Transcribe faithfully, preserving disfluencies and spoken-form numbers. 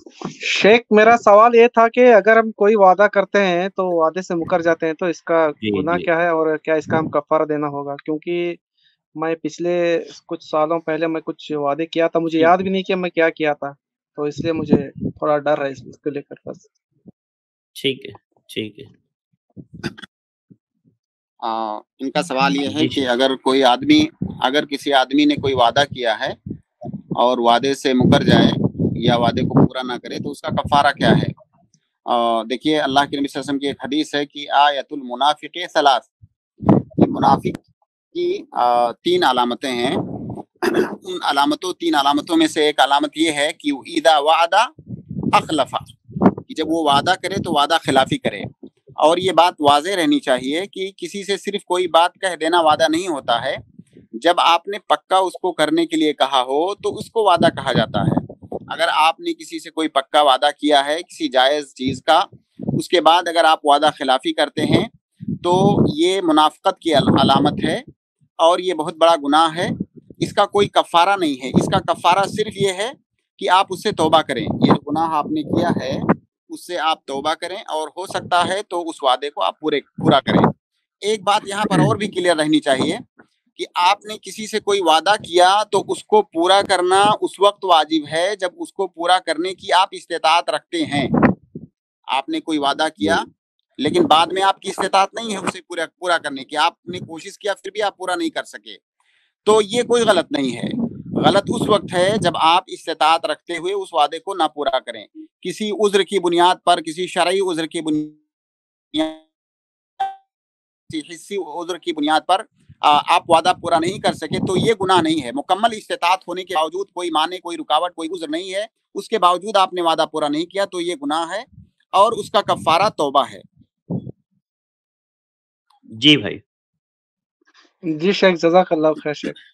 शेख मेरा सवाल ये था कि अगर हम कोई वादा करते हैं तो वादे से मुकर जाते हैं तो इसका जी गुनाह जी क्या है और क्या इसका हम कफ़ारा देना होगा? क्योंकि मैं पिछले कुछ सालों पहले मैं कुछ वादे किया था, मुझे ठीक याद भी नहीं कि मैं क्या किया था, तो इसलिए मुझे थोड़ा डर है इस इसको लेकर बस। ठीक है ठीक है आ, इनका सवाल ये है जी कि शेख। अगर कोई आदमी अगर किसी आदमी ने कोई वादा किया है और वादे से मुकर जाए या वादे को पूरा ना करे तो उसका कफारा क्या है? आ, देखिए, अल्लाह के नबी सल्लल्लाहु अलैहि वसल्लम की एक हदीस है कि आयतुल मुनाफिक सलास, कि मुनाफिक की आ, तीन अलामतें हैं। उन अलामतों तीन अलामतों में से एक अलामत ये है कि ईदा वादा अखलफा, कि जब वो वादा करे तो वादा खिलाफी करे। और ये बात वाज़ेह रहनी चाहिए कि किसी से सिर्फ कोई बात कह देना वादा नहीं होता है। जब आपने पक्का उसको करने के लिए कहा हो तो उसको वादा कहा जाता है। अगर आपने किसी से कोई पक्का वादा किया है किसी जायज़ चीज़ का, उसके बाद अगर आप वादा खिलाफी करते हैं तो ये मुनाफ़क़त की अलामत है और ये बहुत बड़ा गुनाह है। इसका कोई कफ़ारा नहीं है, इसका कफ़ारा सिर्फ ये है कि आप उससे तौबा करें। ये जो गुनाह आपने किया है उससे आप तौबा करें और हो सकता है तो उस वादे को आप पूरे पूरा करें। एक बात यहाँ पर और भी क्लियर रहनी चाहिए कि आपने किसी से कोई वादा किया तो उसको पूरा करना उस वक्त वाजिब है जब उसको पूरा करने की आप इस्तेताअत रखते हैं। आपने कोई वादा किया लेकिन बाद में आपकी इस्तेताअत नहीं है उसे पूरा पूरा करने की, आपने कोशिश किया फिर भी आप पूरा नहीं कर सके, तो ये कोई गलत नहीं है। गलत उस वक्त है जब आप इस्तेताअत रखते हुए उस वादे को ना पूरा करें, किसी उज़्र की बुनियाद पर, किसी शरई उज़्र की बुनियाद हिस्सी उज़्र की बुनियाद पर आ, आप वादा पूरा नहीं कर सके तो ये गुनाह नहीं है। मुकम्मल इस्तेताअत होने के बावजूद, कोई माने, कोई रुकावट, कोई उज़्र नहीं है, उसके बावजूद आपने वादा पूरा नहीं किया तो ये गुनाह है और उसका कफ़ारा तौबा है। जी भाई। जी शेख, जज़ाकल्लाह खैर शेख।